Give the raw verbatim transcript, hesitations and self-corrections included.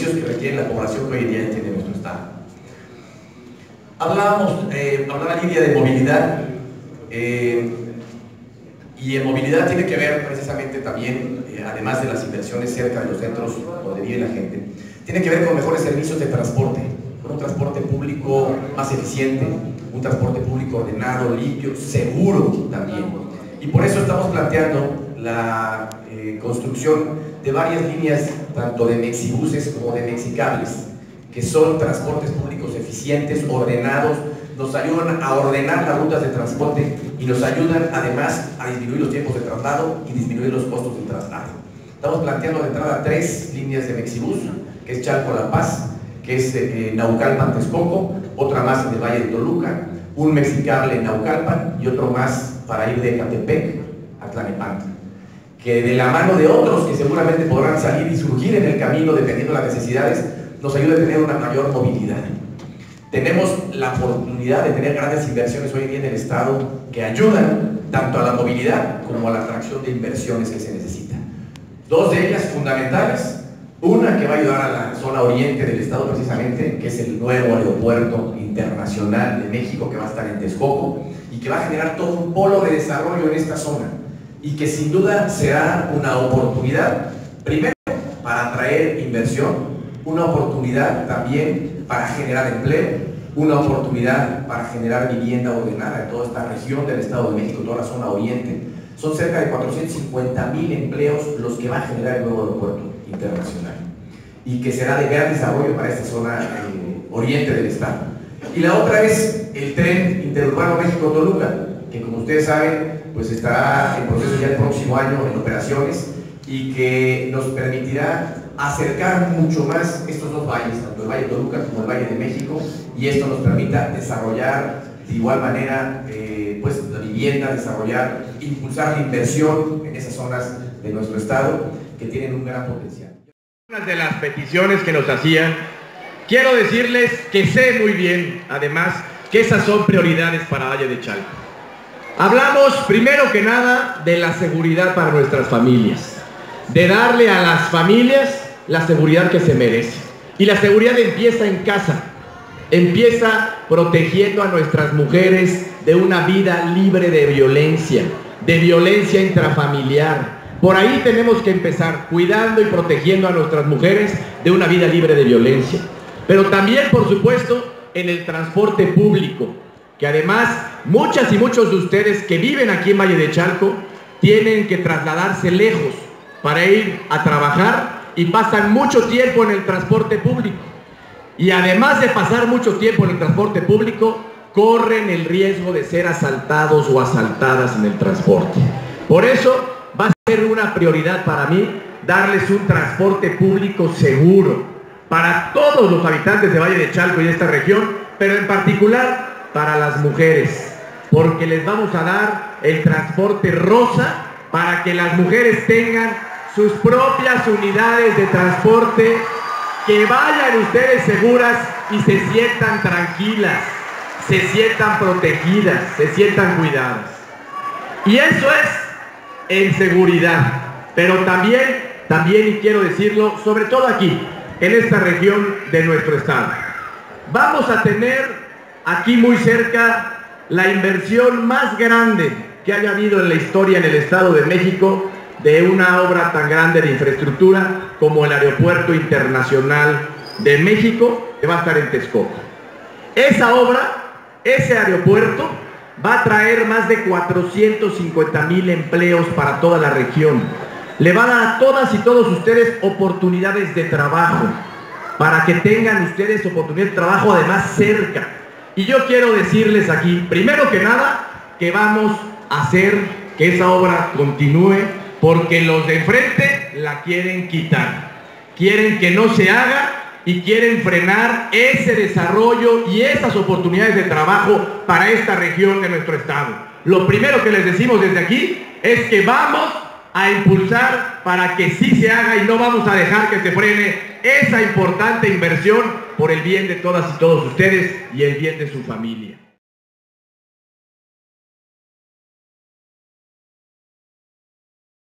servicios que requiere la población que hoy en día tiene nuestro estado. Hablábamos, eh, hablaba Lidia de movilidad, eh, y en movilidad tiene que ver precisamente también, eh, además de las inversiones cerca de los centros donde vive la gente, tiene que ver con mejores servicios de transporte, con un transporte público más eficiente, un transporte público ordenado, limpio, seguro también. Y por eso estamos planteando la eh, construcción de varias líneas, tanto de mexibuses como de mexicables, que son transportes públicos eficientes, ordenados, nos ayudan a ordenar las rutas de transporte y nos ayudan además a disminuir los tiempos de traslado y disminuir los costos del traslado. Estamos planteando de entrada tres líneas de mexibús, que es Chalco-La Paz, que es eh, Naucalpan-Texcoco, otra más en el Valle de Toluca, un mexicable en Naucalpan y otro más para ir de Ecatepec a Tlalnepantla, que de la mano de otros que seguramente podrán salir y surgir en el camino dependiendo de las necesidades, nos ayuda a tener una mayor movilidad. Tenemos la oportunidad de tener grandes inversiones hoy en día en el Estado que ayudan tanto a la movilidad como a la atracción de inversiones que se necesitan. Dos de ellas fundamentales, una que va a ayudar a la zona oriente del Estado precisamente, que es el nuevo aeropuerto internacional de México que va a estar en Texcoco y que va a generar todo un polo de desarrollo en esta zona y que sin duda será una oportunidad, primero, para atraer inversión, una oportunidad también para generar empleo, una oportunidad para generar vivienda ordenada en toda esta región del Estado de México, toda la zona oriente. Son cerca de cuatrocientos cincuenta mil empleos los que va a generar el nuevo aeropuerto internacional y que será de gran desarrollo para esta zona eh, oriente del Estado. Y la otra es el tren interurbano México-Toluca, que como ustedes saben, pues estará en proceso ya el próximo año en operaciones y que nos permitirá acercar mucho más estos dos valles, tanto el Valle de Toluca como el Valle de México, y esto nos permita desarrollar de igual manera eh, pues la vivienda, desarrollar, impulsar la inversión en esas zonas de nuestro estado que tienen un gran potencial. Una de las peticiones que nos hacían, quiero decirles que sé muy bien, además, que esas son prioridades para Valle de Chalco. Hablamos primero que nada de la seguridad para nuestras familias, de darle a las familias la seguridad que se merece. Y la seguridad empieza en casa, empieza protegiendo a nuestras mujeres de una vida libre de violencia, de violencia intrafamiliar. Por ahí tenemos que empezar, cuidando y protegiendo a nuestras mujeres de una vida libre de violencia. Pero también, por supuesto, en el transporte público, que además muchas y muchos de ustedes que viven aquí en Valle de Chalco tienen que trasladarse lejos para ir a trabajar y pasan mucho tiempo en el transporte público. Y además de pasar mucho tiempo en el transporte público, corren el riesgo de ser asaltados o asaltadas en el transporte. Por eso va a ser una prioridad para mí darles un transporte público seguro para todos los habitantes de Valle de Chalco y de esta región, pero en particular para las mujeres, porque les vamos a dar el transporte rosa para que las mujeres tengan sus propias unidades de transporte, que vayan ustedes seguras y se sientan tranquilas, se sientan protegidas, se sientan cuidadas. Y eso es en seguridad, pero también, también, y quiero decirlo, sobre todo aquí, en esta región de nuestro estado, vamos a tener aquí muy cerca la inversión más grande que haya habido en la historia en el Estado de México de una obra tan grande de infraestructura como el Aeropuerto Internacional de México, que va a estar en Texcoco. Esa obra, ese aeropuerto, va a traer más de cuatrocientos cincuenta mil empleos para toda la región. Le va a dar a todas y todos ustedes oportunidades de trabajo, para que tengan ustedes oportunidad de trabajo además cerca. Y yo quiero decirles aquí, primero que nada, que vamos a hacer que esa obra continúe, porque los de enfrente la quieren quitar. Quieren que no se haga y quieren frenar ese desarrollo y esas oportunidades de trabajo para esta región de nuestro estado. Lo primero que les decimos desde aquí es que vamos a impulsar para que sí se haga y no vamos a dejar que se frene esa importante inversión por el bien de todas y todos ustedes y el bien de su familia.